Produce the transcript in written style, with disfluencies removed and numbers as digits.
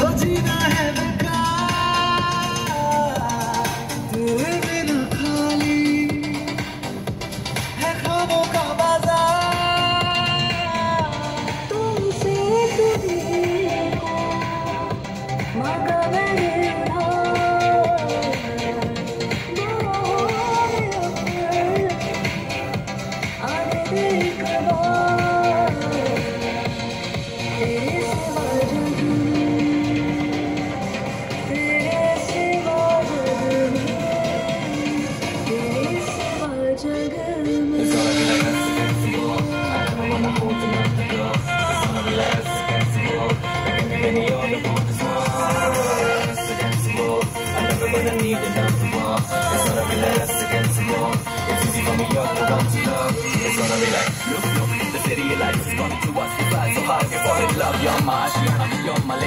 जीना है बेकार, तू बिन खाली है ख्वाबों का बाजार। तुमसे तुझे को मांगा मैंने You're my